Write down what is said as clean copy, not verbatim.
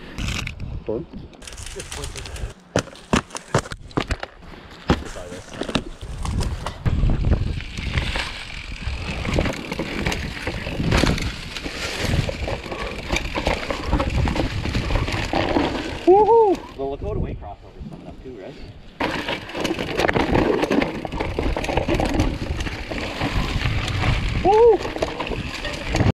Fun? Just flip it. Try this. Woohoo! The Lakota Way crossover is coming up too, right? Woo!